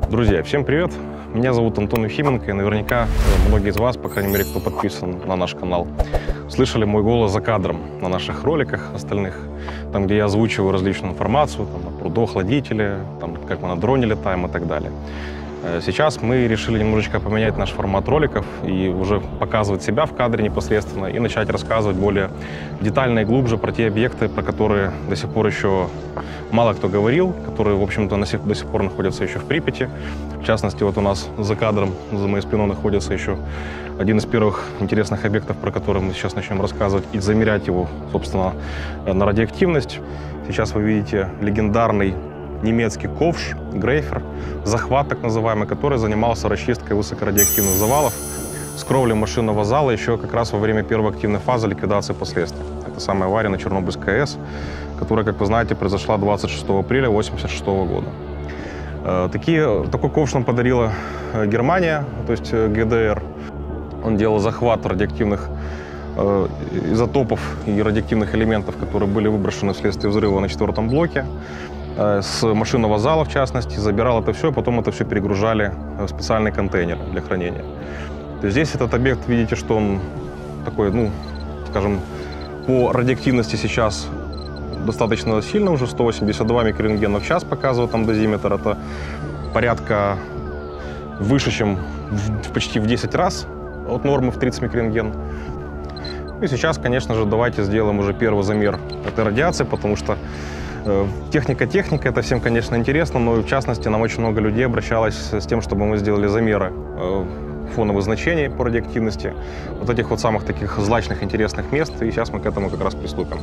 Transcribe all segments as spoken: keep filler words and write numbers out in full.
Друзья, всем привет! Меня зовут Антон Ефименко, и наверняка многие из вас, по крайней мере, кто подписан на наш канал, слышали мой голос за кадром на наших роликах остальных, там, где я озвучиваю различную информацию, там, о прудо-охладителе, там, как мы на дроне летаем и так далее. Сейчас мы решили немножечко поменять наш формат роликов и уже показывать себя в кадре непосредственно и начать рассказывать более детально и глубже про те объекты, про которые до сих пор еще мало кто говорил, которые, в общем-то, до сих пор находятся еще в Припяти. В частности, вот у нас за кадром, за моей спиной находится еще один из первых интересных объектов, про который мы сейчас начнем рассказывать и замерять его, собственно, на радиоактивность. Сейчас вы видите легендарный немецкий ковш, Грейфер, захват так называемый, который занимался расчисткой высокорадиоактивных завалов с кровли машинного зала еще как раз во время первой активной фазы ликвидации последствий. Это самая авария на Чернобыльской АЭС, которая, как вы знаете, произошла двадцать шестого апреля тысяча девятьсот восемьдесят шестого года. Такие, такой ковш нам подарила Германия, то есть ГДР. Он делал захват радиоактивных э, изотопов и радиоактивных элементов, которые были выброшены вследствие взрыва на четвертом блоке, с машинного зала, в частности, забирал это все, а потом это все перегружали в специальный контейнер для хранения. То есть здесь этот объект, видите, что он такой, ну, скажем, по радиоактивности сейчас достаточно сильно, уже сто восемьдесят два микрорентгена в час показывает там дозиметр. Это порядка выше, чем в, почти в десять раз от нормы в тридцать микрорентген. И сейчас, конечно же, давайте сделаем уже первый замер этой радиации, потому что Техника, техника, это всем, конечно, интересно, но в частности нам очень много людей обращалось с тем, чтобы мы сделали замеры фоновых значений по радиоактивности, вот этих вот самых таких злачных, интересных мест, и сейчас мы к этому как раз приступим.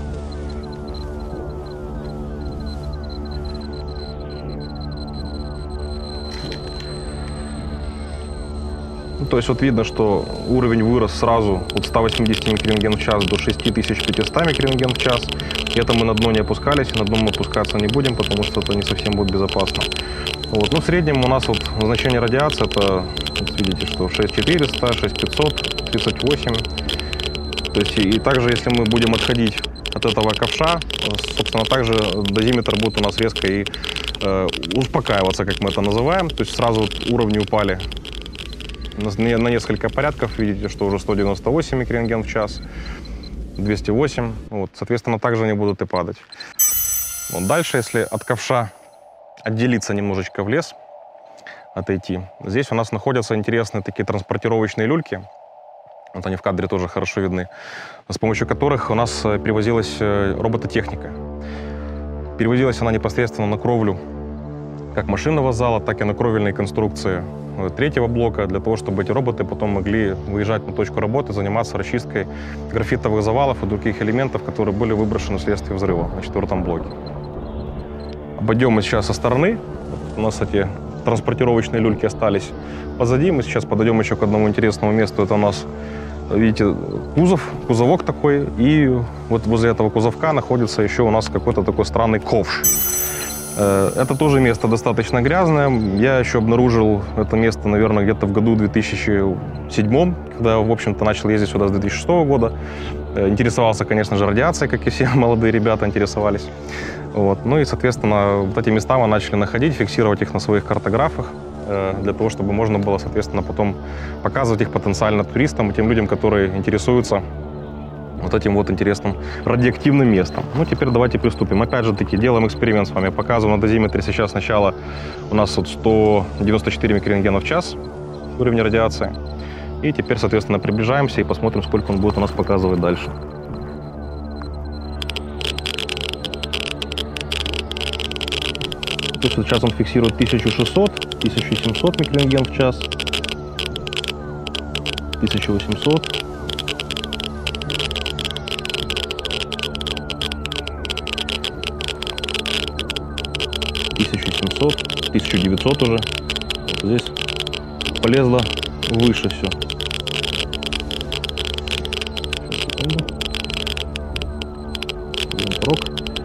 Ну, то есть вот видно, что уровень вырос сразу от ста восьмидесяти микрорентген в час до шести тысяч пятисот микрорентген в час. И это мы на дно не опускались, и на дно мы опускаться не будем, потому что это не совсем будет безопасно. Вот. Ну, в среднем у нас вот значение радиации, это, вот видите, что шесть тысяч четыреста, шесть тысяч пятьсот, тридцать восемь. То есть и, и также, если мы будем отходить от этого ковша, собственно, также дозиметр будет у нас резко и э, успокаиваться, как мы это называем. То есть сразу вот уровни упали на, на несколько порядков. Видите, что уже сто девяносто восемь микрорентген в час. двести восемь, вот, соответственно, также они будут и падать. Вот дальше, если от ковша отделиться немножечко в лес, отойти, здесь у нас находятся интересные такие транспортировочные люльки, вот они в кадре тоже хорошо видны, с помощью которых у нас перевозилась робототехника. Перевозилась она непосредственно на кровлю как машинного зала, так и на кровельные конструкции третьего блока, для того, чтобы эти роботы потом могли выезжать на точку работы, заниматься расчисткой графитовых завалов и других элементов, которые были выброшены вследствие взрыва на четвертом блоке. Обойдем мы сейчас со стороны. У нас эти транспортировочные люльки остались позади. Мы сейчас подойдем еще к одному интересному месту. Это у нас, видите, кузов, кузовок такой. И вот возле этого кузовка находится еще у нас какой-то такой странный ковш. Это тоже место достаточно грязное. Я еще обнаружил это место, наверное, где-то в году две тысячи седьмом, когда, в общем-то, начал ездить сюда с две тысячи шестого года. Интересовался, конечно же, радиацией, как и все молодые ребята интересовались. Вот. Ну и, соответственно, вот эти места мы начали находить, фиксировать их на своих картографах, для того, чтобы можно было, соответственно, потом показывать их потенциально туристам и тем людям, которые интересуются вот этим вот интересным радиоактивным местом. Ну, теперь давайте приступим. Опять же таки, делаем эксперимент с вами. Показываю на дозиметре сейчас сначала у нас вот сто девяносто четыре микрорентгена в час уровня радиации. И теперь, соответственно, приближаемся и посмотрим, сколько он будет у нас показывать дальше. То есть сейчас он фиксирует тысячу шестьсот, тысячу семьсот микрорентген в час, тысяча восемьсот. тысяча семьсот, тысяча девятьсот уже. Вот здесь полезло выше все. Порог.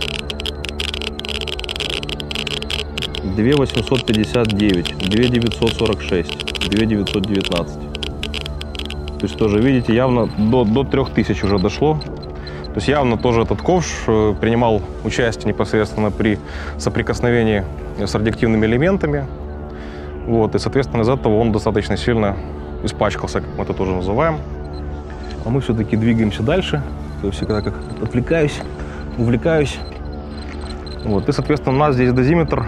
две тысячи восемьсот пятьдесят девять, две тысячи девятьсот сорок шесть, две тысячи девятьсот девятнадцать. То есть тоже, видите, явно до, до трёх тысяч уже дошло. То есть явно тоже этот ковш принимал участие непосредственно при соприкосновении с радиоактивными элементами. Вот, и, соответственно, из-за этого он достаточно сильно испачкался, как мы это тоже называем. А мы все-таки двигаемся дальше. Я всегда как отвлекаюсь, увлекаюсь. Вот, и, соответственно, у нас здесь дозиметр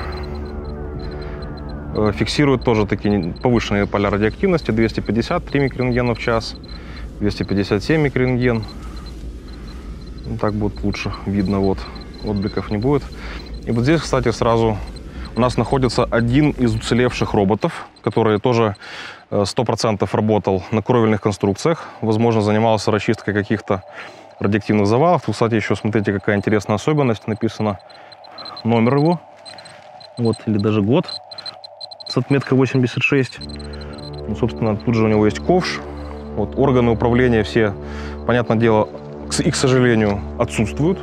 фиксирует тоже такие повышенные поля радиоактивности. двести пятьдесят три микрорентгена в час, двести пятьдесят семь микрорентген. Ну, так будет лучше видно, вот, отбликов не будет. И вот здесь, кстати, сразу у нас находится один из уцелевших роботов, который тоже сто процентов работал на кровельных конструкциях. Возможно, занимался расчисткой каких-то радиоактивных завалов. Тут, кстати, еще смотрите, какая интересная особенность. Написано номер его, вот, или даже год, с отметкой восемьдесят шесть. Ну, собственно, тут же у него есть ковш. Вот, органы управления все, понятное дело, и, к сожалению, отсутствуют.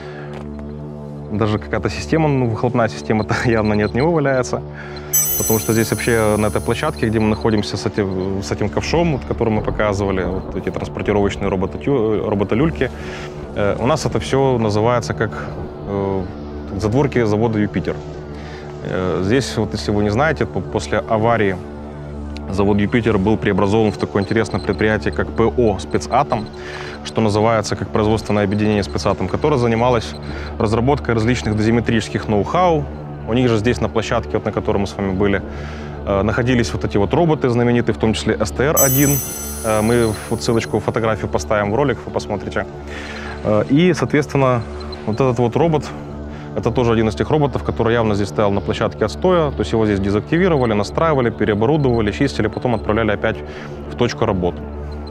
Даже какая-то система, ну, выхлопная система-то явно не от него валяется. Потому что здесь вообще на этой площадке, где мы находимся с этим, с этим ковшом, вот, который мы показывали, вот эти транспортировочные роботолюльки, э, у нас это все называется как э, задворки завода «Юпитер». Э, здесь, вот, если вы не знаете, после аварии завод «Юпитер» был преобразован в такое интересное предприятие, как ПО «Спецатом», что называется как производственное объединение «Спецатом», которое занималось разработкой различных дозиметрических ноу-хау. У них же здесь на площадке, вот, на которой мы с вами были, э, находились вот эти вот роботы знаменитые, в том числе эс тэ эр один. Э, мы вот ссылочку, фотографию поставим в ролик, вы посмотрите. Э, и, соответственно, вот этот вот робот, это тоже один из тех роботов, который явно здесь стоял на площадке отстоя. То есть его здесь дезактивировали, настраивали, переоборудовали, чистили, потом отправляли опять в точку работы.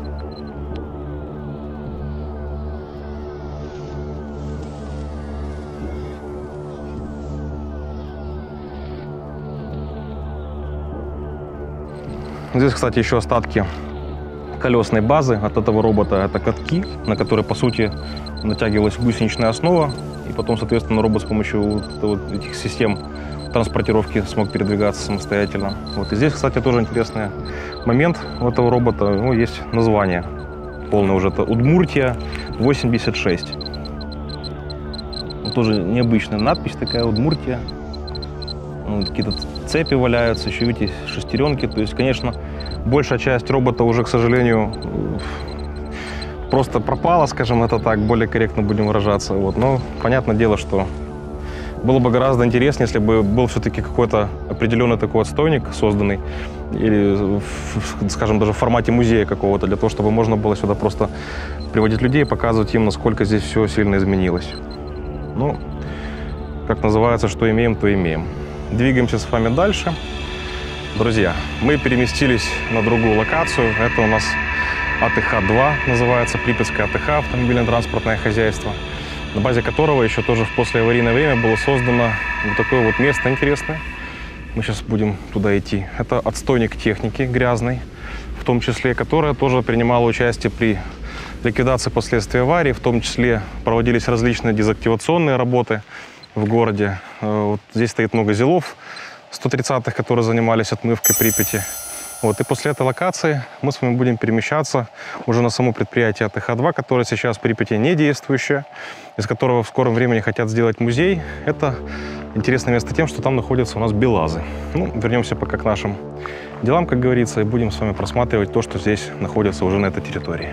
Здесь, кстати, еще остатки колесной базы от этого робота. Это катки, на которые, по сути, натягивалась гусеничная основа. И потом, соответственно, робот с помощью вот этих систем транспортировки смог передвигаться самостоятельно. Вот. И здесь, кстати, тоже интересный момент у этого робота. У него есть название полное уже. Это Удмуртия восемьдесят шесть. Вот тоже необычная надпись такая, Удмуртия. Ну, какие-то цепи валяются, еще видите, шестеренки. То есть, конечно, большая часть робота уже, к сожалению, просто пропала, скажем это так, более корректно будем выражаться. Вот. Но понятное дело, что было бы гораздо интереснее, если бы был все-таки какой-то определенный такой отстойник созданный, или, скажем, даже в формате музея какого-то, для того, чтобы можно было сюда просто приводить людей и показывать им, насколько здесь все сильно изменилось. Ну, как называется, что имеем, то имеем. Двигаемся с вами дальше. Друзья, мы переместились на другую локацию. Это у нас а тэ ха два, называется Припятское а тэ ха, автомобильно-транспортное хозяйство, на базе которого еще тоже в послеаварийное время было создано вот такое вот место интересное. Мы сейчас будем туда идти. Это отстойник техники грязной, в том числе, которая тоже принимала участие при ликвидации последствий аварии, в том числе проводились различные дезактивационные работы в городе. Вот здесь стоит много ЗИЛов сто тридцатых, которые занимались отмывкой Припяти. Вот. И после этой локации мы с вами будем перемещаться уже на само предприятие а тэ ха два, которое сейчас в Припяти не действующее, из которого в скором времени хотят сделать музей. Это интересное место тем, что там находятся у нас БелАЗы. Ну, вернемся пока к нашим делам, как говорится, и будем с вами просматривать то, что здесь находится уже на этой территории.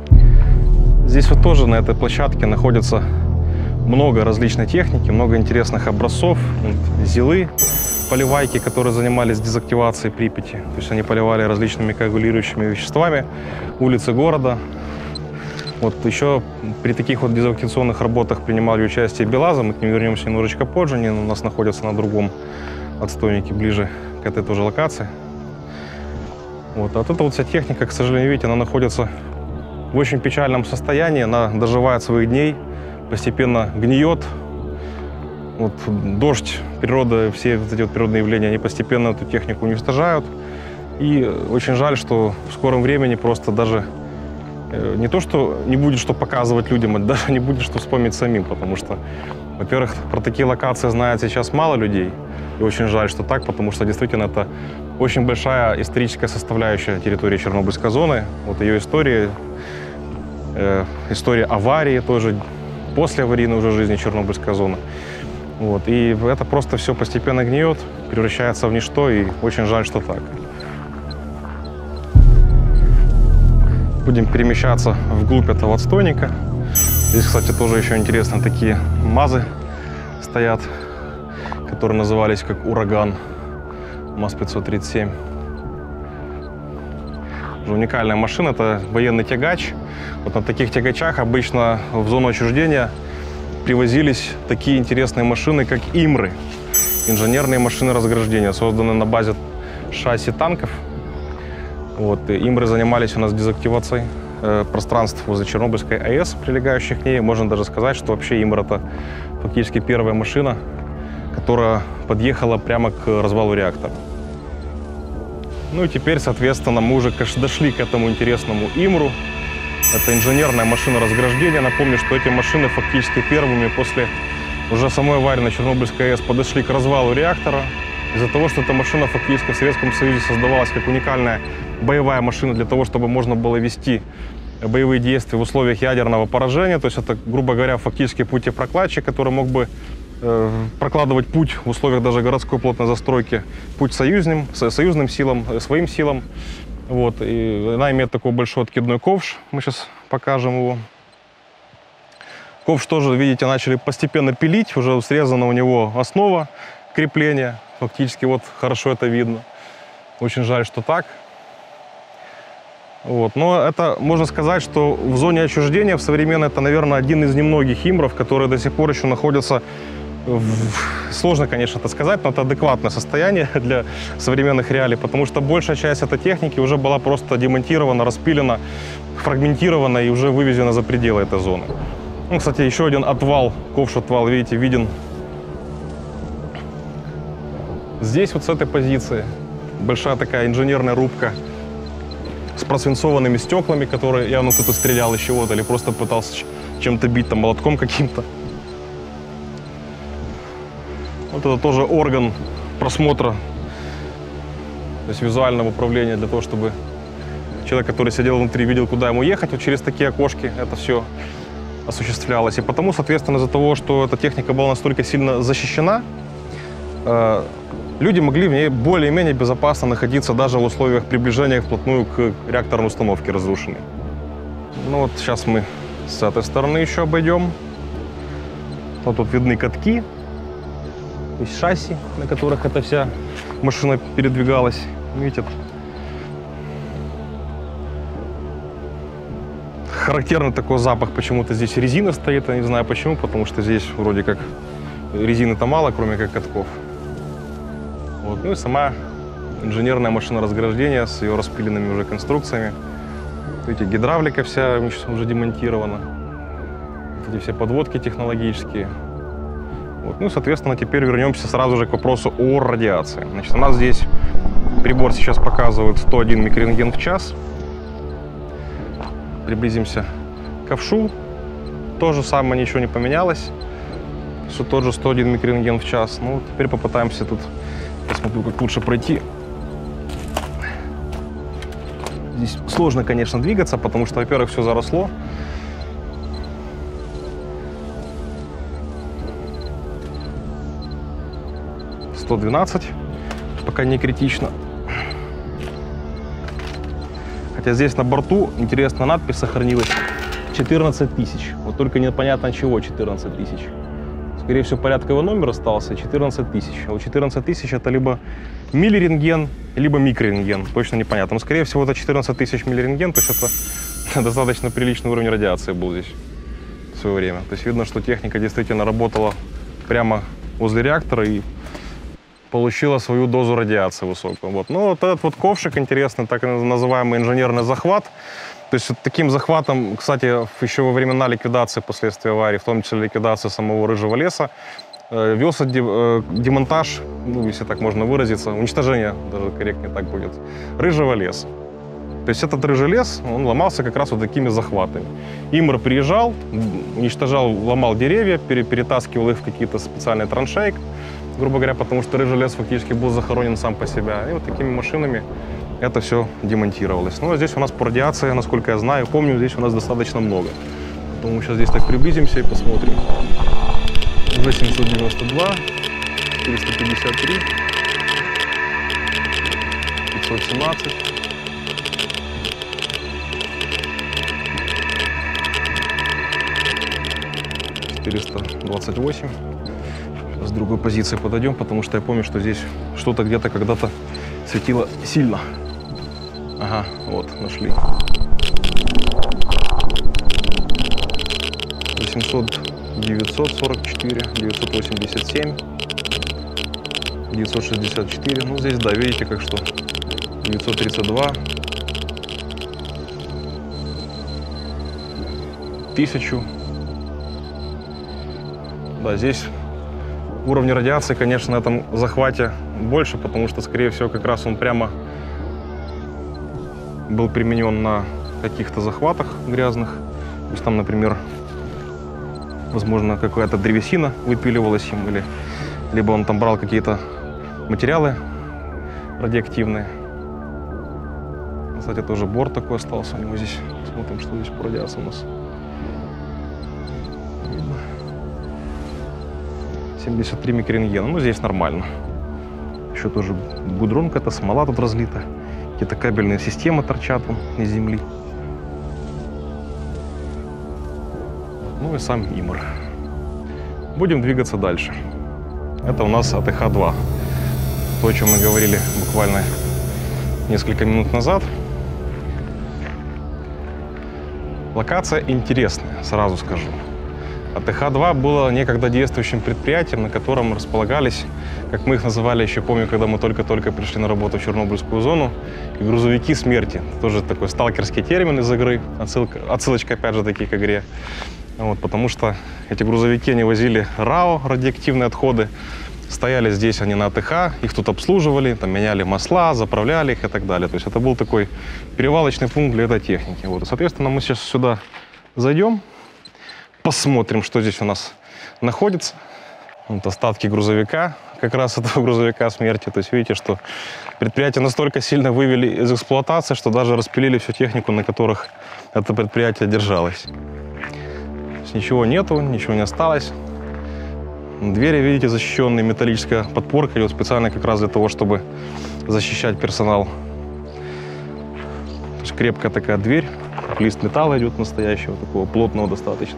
Здесь вот тоже на этой площадке находится много различной техники, много интересных образцов, вот, ЗИЛы, поливайки, которые занимались дезактивацией Припяти. То есть они поливали различными коагулирующими веществами улицы города. Вот еще при таких вот дезактивационных работах принимали участие БелАЗы. Мы к ним вернемся немножечко позже. Они у нас находятся на другом отстойнике, ближе к этой тоже локации. Вот. А вот эта вот вся техника, к сожалению, видите, она находится в очень печальном состоянии. Она доживает своих дней, постепенно гниет. Вот дождь, природа, все вот эти вот природные явления, они постепенно эту технику уничтожают. И очень жаль, что в скором времени просто даже не то, что не будет что показывать людям, а даже не будет что вспомнить самим, потому что, во-первых, про такие локации знает сейчас мало людей. И очень жаль, что так, потому что действительно это очень большая историческая составляющая территории Чернобыльской зоны. Вот ее история, э, история аварии тоже, послеаварийной уже жизни Чернобыльской зоны. Вот. И это просто все постепенно гниет, превращается в ничто, и очень жаль, что так. Будем перемещаться вглубь этого отстойника. Здесь, кстати, тоже еще интересно, такие МАЗы стоят, которые назывались как «Ураган», МАЗ пятьсот тридцать семь. Уникальная машина, это военный тягач. Вот на таких тягачах обычно в зону отчуждения привозились такие интересные машины, как «Имры», инженерные машины разграждения, созданные на базе шасси танков. Вот, «Имры» занимались у нас дезактивацией э, пространств возле Чернобыльской АЭС, прилегающих к ней. Можно даже сказать, что вообще «Имр» — это фактически первая машина, которая подъехала прямо к развалу реактора. Ну и теперь, соответственно, мы уже дошли к этому интересному «Имру». Это инженерная машина разграждения. Напомню, что эти машины фактически первыми после уже самой аварии на Чернобыльской АЭС подошли к развалу реактора. Из-за того, что эта машина фактически в Советском Союзе создавалась как уникальная боевая машина для того, чтобы можно было вести боевые действия в условиях ядерного поражения. То есть это, грубо говоря, фактически путепрокладчик, который мог бы э, прокладывать путь в условиях даже городской плотной застройки, путь союзным, союзным силам, своим силам. Вот. И она имеет такой большой откидной ковш. Мы сейчас покажем его. Ковш тоже, видите, начали постепенно пилить. Уже срезана у него основа крепления. Фактически вот хорошо это видно. Очень жаль, что так. Вот. Но это можно сказать, что в зоне отчуждения в современной это, наверное, один из немногих «Имров», которые до сих пор еще находятся в... Сложно, конечно, это сказать, но это адекватное состояние для современных реалий, потому что большая часть этой техники уже была просто демонтирована, распилена, фрагментирована и уже вывезена за пределы этой зоны. Ну, кстати, еще один отвал, ковш-отвал, видите, виден здесь, вот с этой позиции. Большая такая инженерная рубка с просвинцованными стеклами, которые явно кто-то стрелял из чего-то или просто пытался чем-то бить, там, молотком каким-то. Вот это тоже орган просмотра, то есть визуального управления, для того, чтобы человек, который сидел внутри, видел, куда ему ехать. Вот через такие окошки это все осуществлялось. И потому, соответственно, из-за того, что эта техника была настолько сильно защищена, э, люди могли в ней более-менее безопасно находиться даже в условиях приближения вплотную к реакторной установке разрушенной. Ну вот сейчас мы с этой стороны еще обойдем. Вот тут видны катки, то есть шасси, на которых эта вся машина передвигалась. Видите, характерный такой запах, почему-то здесь резина стоит, я не знаю почему, потому что здесь вроде как резины-то мало, кроме как катков. Вот. Ну и сама инженерная машина разграждения с ее распиленными уже конструкциями. Видите, гидравлика вся уже демонтирована. Эти все подводки технологические. Вот. Ну и, соответственно, теперь вернемся сразу же к вопросу о радиации. Значит, у нас здесь прибор сейчас показывает сто один микрорентген в час. Приблизимся к ковшу. То же самое, ничего не поменялось. Все тот же сто один микрорентген в час. Ну, теперь попытаемся тут, посмотрю, как лучше пройти. Здесь сложно, конечно, двигаться, потому что, во-первых, все заросло. сто двенадцать, пока не критично. Хотя здесь на борту, интересная надпись сохранилась, четырнадцать тысяч. Вот только непонятно чего четырнадцать тысяч. Скорее всего, порядковый номер остался, четырнадцать тысяч. А вот четырнадцать тысяч это либо миллирентген, либо микрорентген. Точно непонятно. Но, скорее всего, это четырнадцать тысяч миллирентген, то есть это достаточно приличный уровень радиации был здесь в свое время. То есть видно, что техника действительно работала прямо возле реактора и получила свою дозу радиации высокую. Вот. Ну, вот этот вот ковшик интересный, так называемый инженерный захват. То есть вот таким захватом, кстати, еще во времена ликвидации последствий аварии, в том числе ликвидации самого Рыжего леса, велся демонтаж, ну, если так можно выразиться, уничтожение, даже корректнее так будет, Рыжего леса. То есть этот Рыжий лес, он ломался как раз вот такими захватами. Имр приезжал, уничтожал, ломал деревья, перетаскивал их в какие-то специальные траншеи, грубо говоря, потому что Рыжий лес фактически был захоронен сам по себе. И вот такими машинами это все демонтировалось. Ну, а здесь у нас по радиации, насколько я знаю, помню, здесь у нас достаточно много. Поэтому мы сейчас здесь так приблизимся и посмотрим. уже семьсот девяносто два, четыреста пятьдесят три, пятьсот семнадцать. четыреста двадцать восемь. С другой позиции подойдем, потому что я помню, что здесь что-то где-то когда-то светило сильно. Ага, вот, нашли. восемьсот, девятьсот сорок четыре, девятьсот восемьдесят семь, девятьсот шестьдесят четыре. Ну, здесь, да, видите, как что. девятьсот тридцать два. тысячу. Да, здесь уровень радиации, конечно, на этом захвате больше, потому что, скорее всего, как раз он прямо был применен на каких-то захватах грязных. То есть там, например, возможно, какая-то древесина выпиливалась им, или либо он там брал какие-то материалы радиоактивные. Кстати, тоже борт такой остался у него здесь. Смотрим, что здесь по радиации у нас. семьдесят три микрорентгена. Ну, здесь нормально. Еще тоже гудрон, какая-то смола тут разлита. Какие-то кабельные системы торчат вон из земли. Ну и сам ИМР. Будем двигаться дальше. Это у нас А Т Х два. То, о чем мы говорили буквально несколько минут назад. Локация интересная, сразу скажу. А Т Х два было некогда действующим предприятием, на котором располагались, как мы их называли, еще помню, когда мы только-только пришли на работу в Чернобыльскую зону, и грузовики смерти. Тоже такой сталкерский термин из игры, отсылка, отсылочка опять же таки к игре. Вот, потому что эти грузовики, они возили РАО, радиоактивные отходы, стояли здесь они на А Т Х, их тут обслуживали, там меняли масла, заправляли их и так далее. То есть это был такой перевалочный пункт для этой техники. Вот, и, соответственно, мы сейчас сюда зайдем. Посмотрим, что здесь у нас находится. Вот остатки грузовика, как раз этого грузовика смерти. То есть видите, что предприятие настолько сильно вывели из эксплуатации, что даже распилили всю технику, на которых это предприятие держалось. То есть ничего нету, ничего не осталось. Двери, видите, защищенные, металлическая подпорка идет специально как раз для того, чтобы защищать персонал. То есть крепкая такая дверь, лист металла идет настоящего, такого плотного достаточно.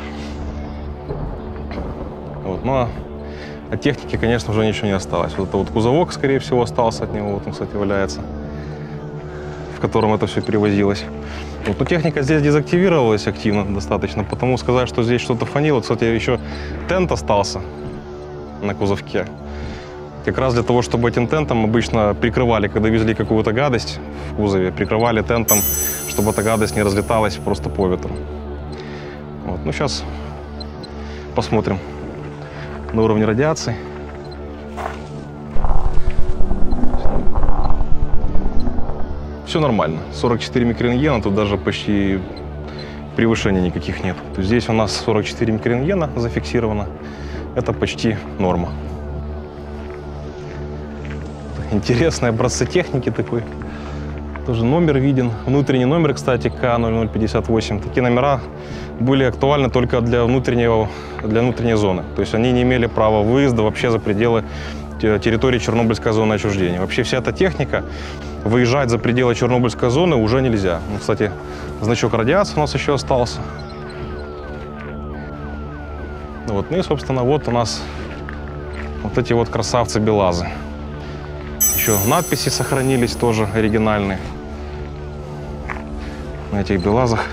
Вот. Ну, а от техники, конечно, уже ничего не осталось. Вот это вот кузовок, скорее всего, остался от него. Вот он, кстати, валяется, в котором это все перевозилось. Вот. Но техника здесь дезактивировалась активно достаточно, потому сказать, что здесь что-то фанило. Кстати, еще тент остался на кузовке. Как раз для того, чтобы этим тентом обычно прикрывали, когда везли какую-то гадость в кузове, прикрывали тентом, чтобы эта гадость не разлеталась просто по ветру. Вот. Ну, сейчас посмотрим на уровень радиации. Все нормально. сорок четыре микрорентгена, тут даже почти превышения никаких нет. То есть здесь у нас сорок четыре микрорентгена зафиксировано. Это почти норма. Интересные образцы техники такой. Тоже номер виден. Внутренний номер, кстати, К ноль ноль пятьдесят восемь. Такие номера были актуальны только для, внутреннего, для внутренней зоны. То есть они не имели права выезда вообще за пределы территории Чернобыльской зоны отчуждения. Вообще вся эта техника, выезжать за пределы Чернобыльской зоны уже нельзя. Ну, кстати, значок радиации у нас еще остался. Вот. Ну и, собственно, вот у нас вот эти вот красавцы БелАЗы. Еще надписи сохранились тоже оригинальные на этих БелАЗах.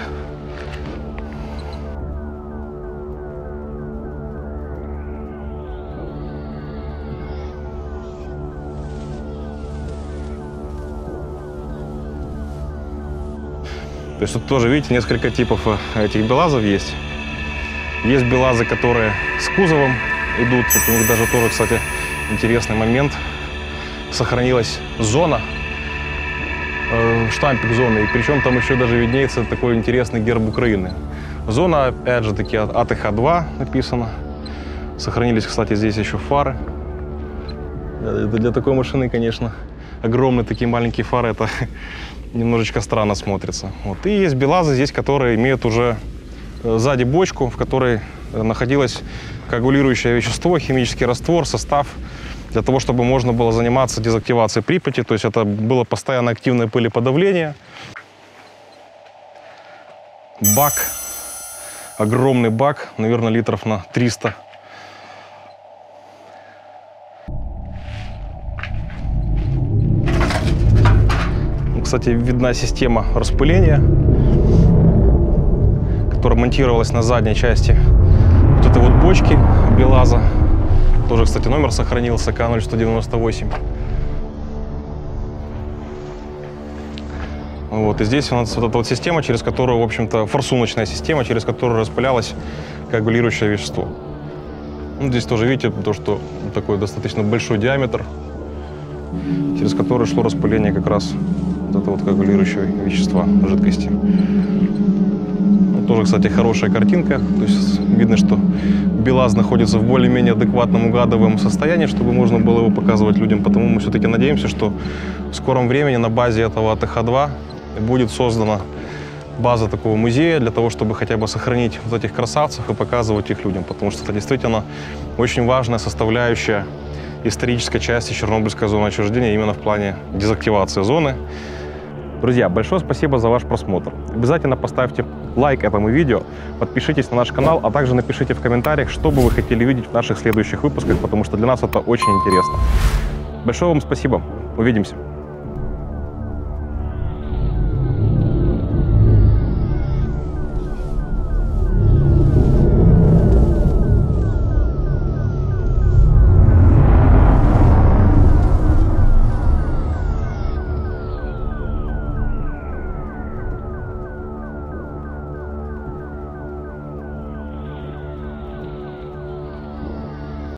То есть тут тоже, видите, несколько типов этих БелАЗов есть. Есть БелАЗы, которые с кузовом идут. Вот у них даже тоже, кстати, интересный момент. Сохранилась зона, э, штампик зоны. И причем там еще даже виднеется такой интересный герб Украины. Зона, опять же таки, А Т Х два написано. Сохранились, кстати, здесь еще фары. Это для такой машины, конечно, огромные такие маленькие фары, это немножечко странно смотрится. Вот. И есть БелАЗы здесь, которые имеют уже сзади бочку, в которой находилось коагулирующее вещество, химический раствор, состав, для того, чтобы можно было заниматься дезактивацией Припяти. То есть это было постоянно активное пылеподавление. Бак, огромный бак, наверное, литров на триста. Кстати, видна система распыления, которая монтировалась на задней части вот этой вот бочки БелАЗа. Тоже, кстати, номер сохранился, К ноль сто девяносто восемь. Вот, и здесь у нас вот эта вот система, через которую, в общем-то, форсуночная система, через которую распылялось коагулирующее вещество. Ну, здесь тоже видите, то, что такой достаточно большой диаметр, через который шло распыление как раз вот этого вот коагулирующего вещества, жидкости. Вот тоже, кстати, хорошая картинка. То есть видно, что БелАЗ находится в более-менее адекватном угадываемом состоянии, чтобы можно было его показывать людям. Потому мы все-таки надеемся, что в скором времени на базе этого А Т Х два будет создана база такого музея для того, чтобы хотя бы сохранить вот этих красавцев и показывать их людям. Потому что это действительно очень важная составляющая исторической части Чернобыльской зоны отчуждения именно в плане дезактивации зоны. Друзья, большое спасибо за ваш просмотр. Обязательно поставьте лайк этому видео, подпишитесь на наш канал, а также напишите в комментариях, что бы вы хотели видеть в наших следующих выпусках, потому что для нас это очень интересно. Большое вам спасибо. Увидимся.